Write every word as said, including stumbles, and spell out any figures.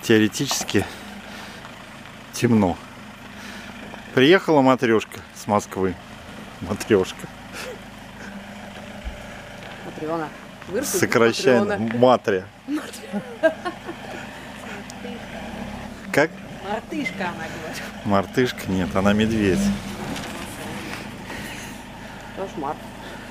теоретически темно. Приехала матрешка с Москвы. Матрешка. Матрёна. Сокращаем. Матря. Как? Мартышка, она говорит. Мартышка? Нет, она медведь. Кошмар.